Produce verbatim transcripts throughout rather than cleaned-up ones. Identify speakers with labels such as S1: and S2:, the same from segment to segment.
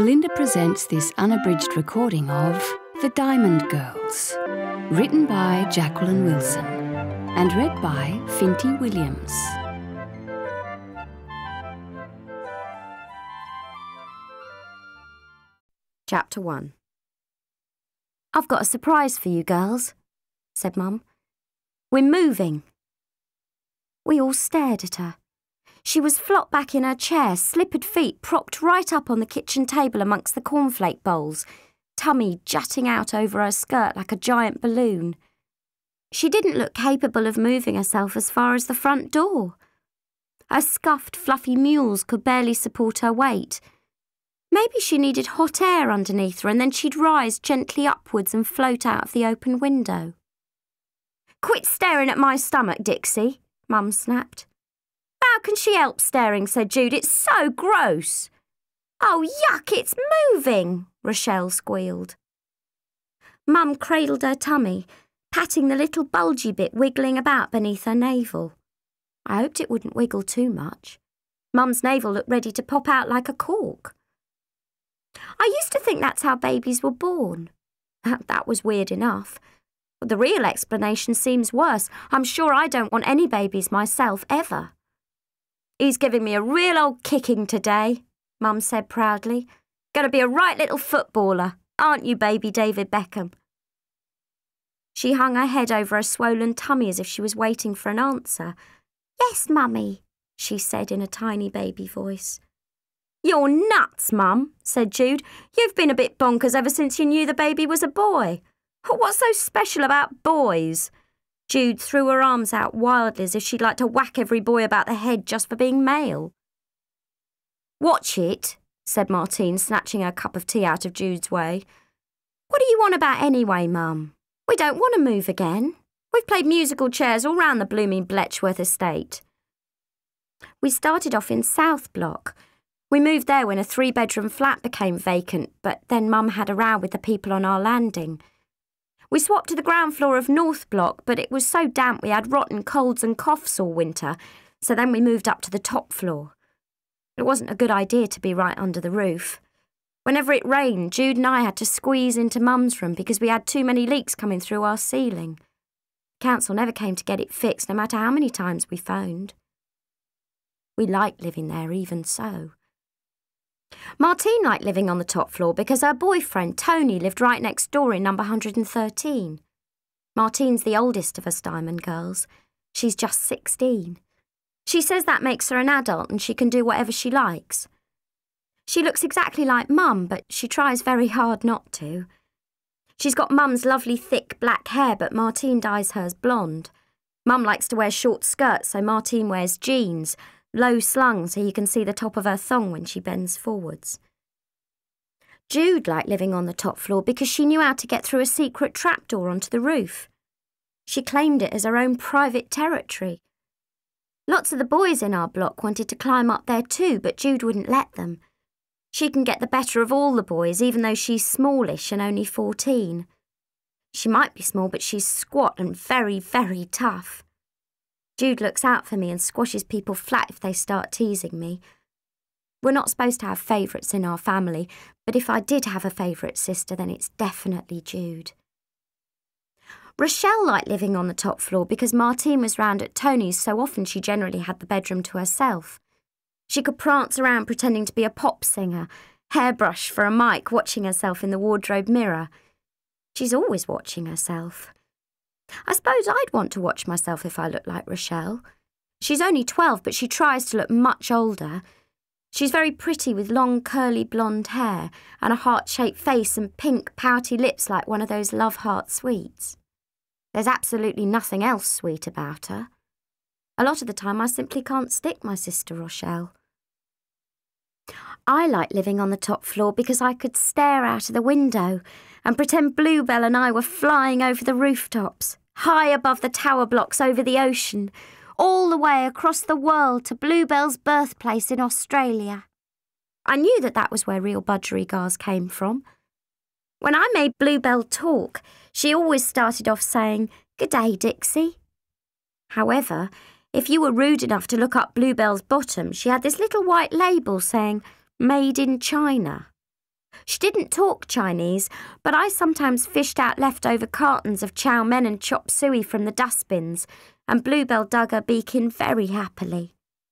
S1: Melinda presents this unabridged recording of The Diamond Girls, written by Jacqueline Wilson and read by Finty Williams.
S2: Chapter one. "I've got a surprise for you girls," said Mum. "We're moving." We all stared at her. She was flopped back in her chair, slippered feet propped right up on the kitchen table amongst the cornflake bowls, tummy jutting out over her skirt like a giant balloon. She didn't look capable of moving herself as far as the front door. Her scuffed, fluffy mules could barely support her weight. Maybe she needed hot air underneath her and then she'd rise gently upwards and float out of the open window. "Quit staring at my stomach, Dixie," Mum snapped. "How can she help staring?" said Jude. "It's so gross." "Oh, yuck, it's moving," Rochelle squealed. Mum cradled her tummy, patting the little bulgy bit wiggling about beneath her navel. I hoped it wouldn't wiggle too much. Mum's navel looked ready to pop out like a cork. I used to think that's how babies were born. That was weird enough. But the real explanation seems worse. I'm sure I don't want any babies myself, ever. "He's giving me a real old kicking today," Mum said proudly. "Gonna be a right little footballer, aren't you, baby David Beckham?" She hung her head over her swollen tummy as if she was waiting for an answer. "Yes, Mummy," she said in a tiny baby voice. "You're nuts, Mum," said Jude. "You've been a bit bonkers ever since you knew the baby was a boy. What's so special about boys?" Jude threw her arms out wildly as if she'd like to whack every boy about the head just for being male. "Watch it," said Martine, snatching her cup of tea out of Jude's way. "What do you want about anyway, Mum? We don't want to move again. We've played musical chairs all round the blooming Bletchworth estate." We started off in South Block. We moved there when a three-bedroom flat became vacant, but then Mum had a row with the people on our landing. We swapped to the ground floor of North Block, but it was so damp we had rotten colds and coughs all winter, so then we moved up to the top floor. It wasn't a good idea to be right under the roof. Whenever it rained, Jude and I had to squeeze into Mum's room because we had too many leaks coming through our ceiling. Council never came to get it fixed, no matter how many times we phoned. We liked living there even so. Martine liked living on the top floor because her boyfriend, Tony, lived right next door in number one hundred thirteen. Martine's the oldest of us Diamond Girls. She's just sixteen. She says that makes her an adult and she can do whatever she likes. She looks exactly like Mum, but she tries very hard not to. She's got Mum's lovely thick black hair, but Martine dyes hers blonde. Mum likes to wear short skirts, so Martine wears jeans, low slung so you can see the top of her thong when she bends forwards. Jude liked living on the top floor because she knew how to get through a secret trapdoor onto the roof. She claimed it as her own private territory. Lots of the boys in our block wanted to climb up there too, but Jude wouldn't let them. She can get the better of all the boys, even though she's smallish and only fourteen. She might be small, but she's squat and very, very tough. Jude looks out for me and squashes people flat if they start teasing me. We're not supposed to have favourites in our family, but if I did have a favourite sister, then it's definitely Jude. Rochelle liked living on the top floor because Martine was round at Tony's so often she generally had the bedroom to herself. She could prance around pretending to be a pop singer, hairbrush for a mic, watching herself in the wardrobe mirror. She's always watching herself. I suppose I'd want to watch myself if I looked like Rochelle. She's only twelve, but she tries to look much older. She's very pretty with long curly blonde hair and a heart-shaped face and pink pouty lips like one of those love heart sweets. There's absolutely nothing else sweet about her. A lot of the time I simply can't stick my sister Rochelle. I like living on the top floor because I could stare out of the window and pretend Bluebell and I were flying over the rooftops, high above the tower blocks over the ocean, all the way across the world to Bluebell's birthplace in Australia. I knew that that was where real budgerigars came from. When I made Bluebell talk, she always started off saying, "Good day, Dixie." However, if you were rude enough to look up Bluebell's bottom, she had this little white label saying, "Made in China." She didn't talk Chinese, but I sometimes fished out leftover cartons of chow mein and chop suey from the dustbins, and Bluebell dug her beak in very happily.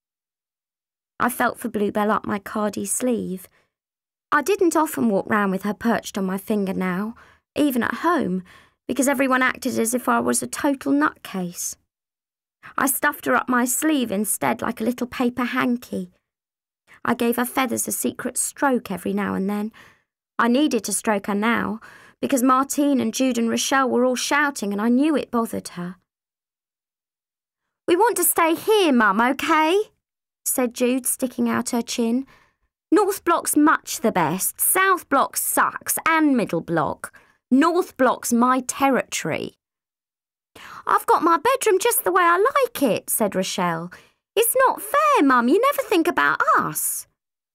S2: I felt for Bluebell up my cardi sleeve. I didn't often walk round with her perched on my finger now, even at home, because everyone acted as if I was a total nutcase. I stuffed her up my sleeve instead like a little paper hanky. I gave her feathers a secret stroke every now and then. I needed to stroke her now, because Martine and Jude and Rochelle were all shouting and I knew it bothered her. "We want to stay here, Mum, OK?" said Jude, sticking out her chin. "North Block's much the best. South Block sucks, and Middle Block. North Block's my territory." "I've got my bedroom just the way I like it," said Rochelle. "It's not fair, Mum. You never think about us."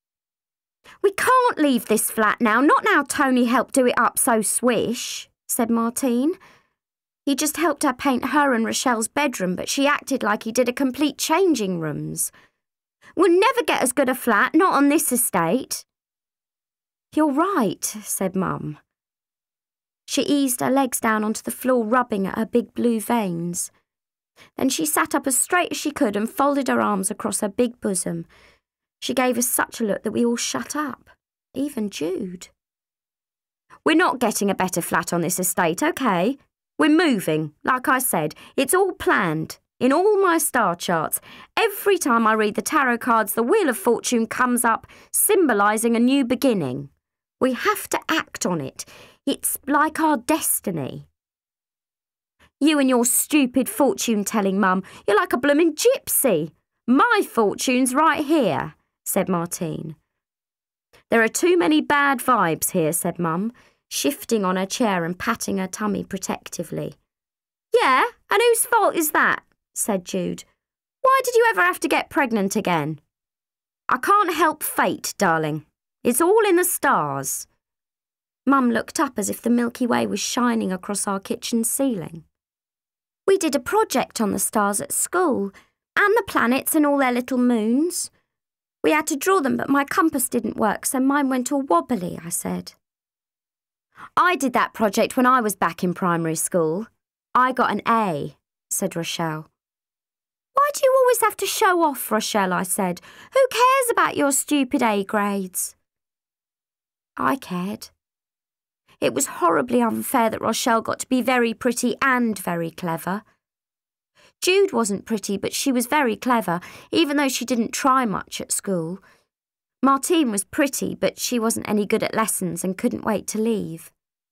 S2: "We can't leave this flat now, not now Tony helped do it up so swish," said Martine. He just helped her paint her and Rochelle's bedroom, but she acted like he did a complete changing rooms. "We'll never get as good a flat, not on this estate." "You're right," said Mum. She eased her legs down onto the floor, rubbing at her big blue veins. Then she sat up as straight as she could and folded her arms across her big bosom. She gave us such a look that we all shut up, even Jude. "We're not getting a better flat on this estate, OK? We're moving, like I said. It's all planned, in all my star charts. Every time I read the tarot cards, the Wheel of Fortune comes up, symbolising a new beginning. We have to act on it. It's like our destiny." "You and your stupid fortune-telling, Mum. You're like a bloomin' gypsy. My fortune's right here," said Martine. "There are too many bad vibes here," said Mum, shifting on her chair and patting her tummy protectively. "Yeah, and whose fault is that?" said Jude. "Why did you ever have to get pregnant again?" "I can't help fate, darling. It's all in the stars." Mum looked up as if the Milky Way was shining across our kitchen ceiling. "We did a project on the stars at school, and the planets and all their little moons. We had to draw them, but my compass didn't work, so mine went all wobbly," I said. "I did that project when I was back in primary school. I got an A," said Rochelle. "Why do you always have to show off, Rochelle?" I said. "Who cares about your stupid A grades?" I cared. It was horribly unfair that Rochelle got to be very pretty and very clever. Jude wasn't pretty, but she was very clever, even though she didn't try much at school. Martine was pretty, but she wasn't any good at lessons and couldn't wait to leave.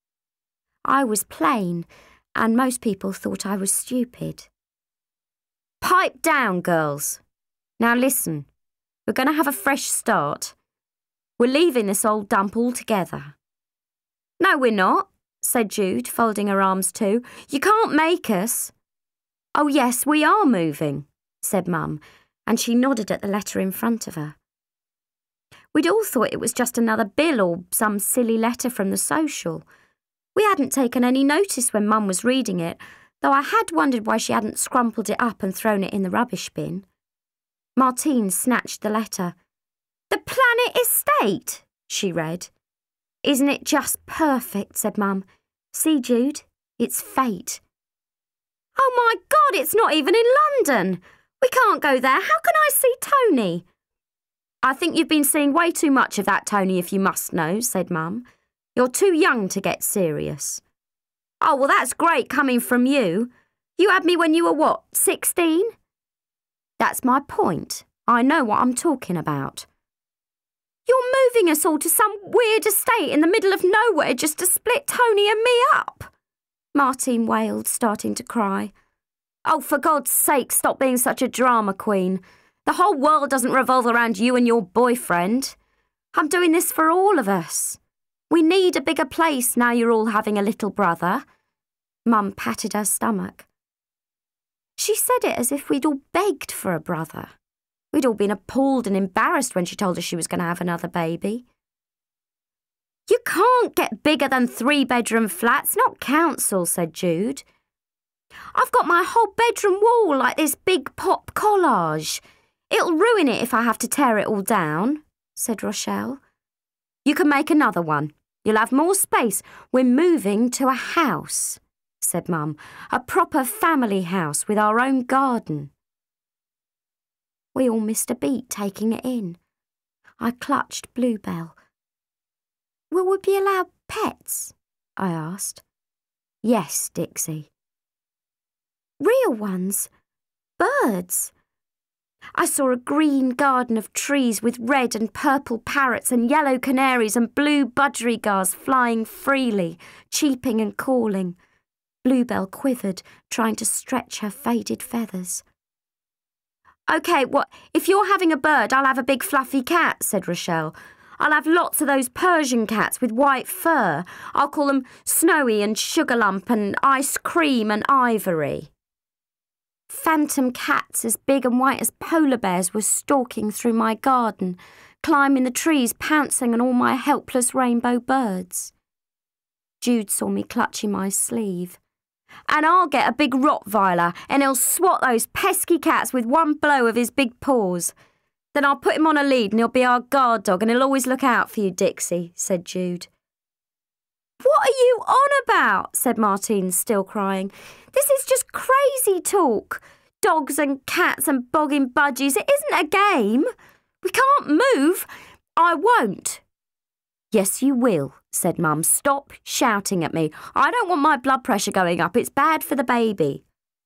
S2: I was plain, and most people thought I was stupid. "Pipe down, girls. Now listen, we're going to have a fresh start. We're leaving this old dump altogether." "No, we're not," said Jude, folding her arms too. "You can't make us." "Oh, yes, we are moving," said Mum, and she nodded at the letter in front of her. We'd all thought it was just another bill or some silly letter from the social. We hadn't taken any notice when Mum was reading it, though I had wondered why she hadn't scrumpled it up and thrown it in the rubbish bin. Martine snatched the letter. "The Planet Estate," she read. "Isn't it just perfect?" said Mum. "See, Jude, it's fate." "Oh my God, it's not even in London. We can't go there. How can I see Tony?" "I think you've been seeing way too much of that, Tony, if you must know," said Mum. "You're too young to get serious." "Oh, well, that's great coming from you. You had me when you were, what, sixteen? "That's my point. I know what I'm talking about." "You're moving us all to some weird estate in the middle of nowhere just to split Tony and me up," Martine wailed, starting to cry. "Oh, for God's sake, stop being such a drama queen. The whole world doesn't revolve around you and your boyfriend. I'm doing this for all of us. We need a bigger place now you're all having a little brother." Mum patted her stomach. She said it as if we'd all begged for a brother. We'd all been appalled and embarrassed when she told us she was going to have another baby. "You can't get bigger than three-bedroom flats, not council," said Jude. "I've got my whole bedroom wall like this big pop collage. It'll ruin it if I have to tear it all down," said Rochelle. You can make another one. You'll have more space. We're moving to a house, said Mum. A proper family house with our own garden. We all missed a beat taking it in. I clutched Bluebell. Will we be allowed pets? I asked. Yes, Dixie. Real ones? Birds? I saw a green garden of trees with red and purple parrots and yellow canaries and blue budgerigars flying freely, cheeping and calling. Bluebell quivered, trying to stretch her faded feathers. OK, what, if you're having a bird, I'll have a big fluffy cat, said Rochelle. I'll have lots of those Persian cats with white fur. I'll call them Snowy and Sugarlump and Ice Cream and Ivory. Phantom cats as big and white as polar bears were stalking through my garden, climbing the trees, pouncing on all my helpless rainbow birds. Jude saw me clutching my sleeve. And I'll get a big Rottweiler and he'll swat those pesky cats with one blow of his big paws. Then I'll put him on a lead and he'll be our guard dog and he'll always look out for you, Dixie, said Jude. What are you on about? Said Martine, still crying. This is just crazy talk. Dogs and cats and bogging budgies. It isn't a game. We can't move. I won't. Yes, you will, said Mum. Stop shouting at me. I don't want my blood pressure going up. It's bad for the baby.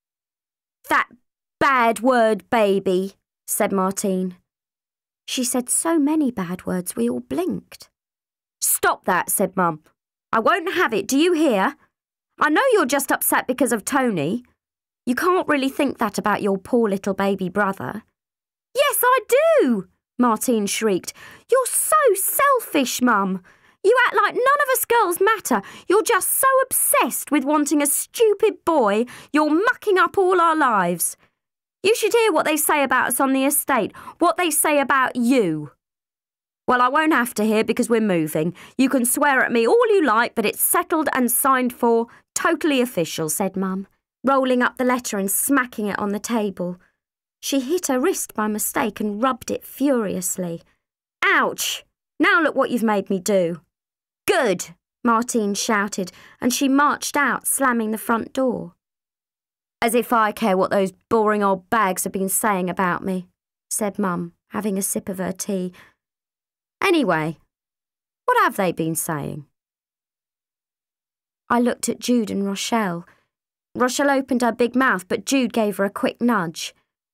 S2: That bad word, baby, said Martine. She said so many bad words we all blinked. Stop that, said Mum. I won't have it, do you hear? I know you're just upset because of Tony. You can't really think that about your poor little baby brother. Yes, I do, Martine shrieked. You're so selfish, Mum. You act like none of us girls matter. You're just so obsessed with wanting a stupid boy, you're mucking up all our lives. You should hear what they say about us on the estate, what they say about you. Well, I won't have to hear because we're moving. You can swear at me all you like, but it's settled and signed for, totally official, said Mum, rolling up the letter and smacking it on the table. She hit her wrist by mistake and rubbed it furiously. Ouch! Now look what you've made me do. Good! Martine shouted, and she marched out, slamming the front door. As if I care what those boring old bags have been saying about me, said Mum, having a sip of her tea. Anyway, what have they been saying? I looked at Jude and Rochelle. Rochelle opened her big mouth, but Jude gave her a quick nudge.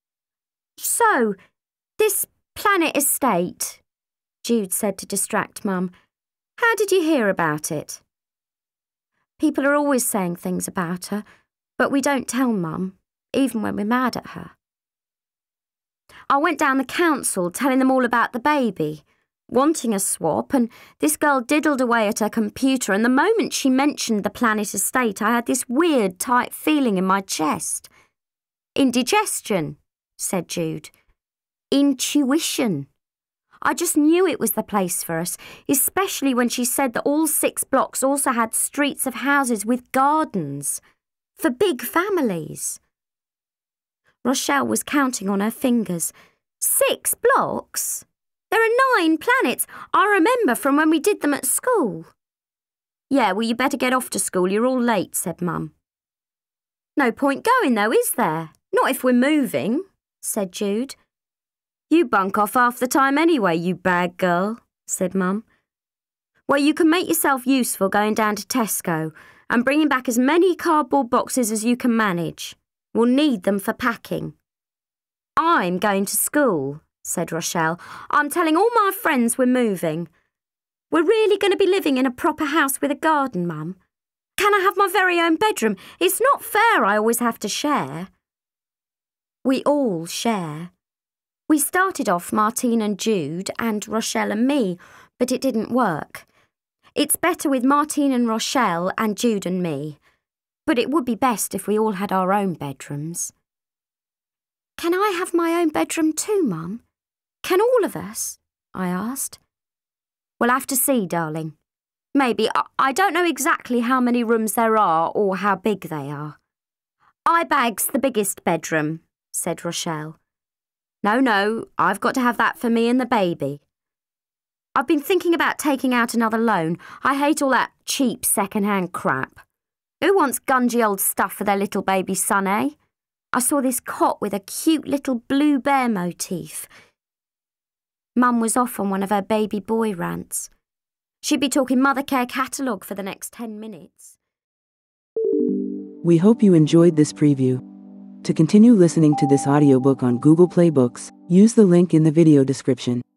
S2: So, this Planet Estate, Jude said to distract Mum. How did you hear about it? People are always saying things about her, but we don't tell Mum, even when we're mad at her. I went down the council telling them all about the baby, wanting a swap, and this girl diddled away at her computer, and the moment she mentioned the Planet Estate, I had this weird, tight feeling in my chest. Indigestion, said Jude. Intuition. I just knew it was the place for us, especially when she said that all six blocks also had streets of houses with gardens, for big families. Rochelle was counting on her fingers. Six blocks? There are nine planets. I remember from when we did them at school. Yeah, well, you better get off to school. You're all late, said Mum. No point going, though, is there? Not if we're moving, said Jude. You bunk off half the time anyway, you bad girl, said Mum. Well, you can make yourself useful going down to Tesco and bringing back as many cardboard boxes as you can manage. We'll need them for packing. I'm going to school, said Rochelle. I'm telling all my friends we're moving. We're really going to be living in a proper house with a garden, Mum. Can I have my very own bedroom? It's not fair I always have to share. We all share. We started off Martine and Jude and Rochelle and me, but it didn't work. It's better with Martine and Rochelle and Jude and me, but it would be best if we all had our own bedrooms. Can I have my own bedroom too, Mum? Can all of us? I asked. We'll have to see, darling. Maybe. I don't know exactly how many rooms there are or how big they are. I bags the biggest bedroom, said Rochelle. No, no, I've got to have that for me and the baby. I've been thinking about taking out another loan. I hate all that cheap second-hand crap. Who wants gungy old stuff for their little baby son, eh? I saw this cot with a cute little blue bear motif. Mum was off on one of her baby boy rants. She'd be talking mother care catalogue for the next ten minutes.
S3: We hope you enjoyed this preview. To continue listening to this audiobook on Google Play Books, use the link in the video description.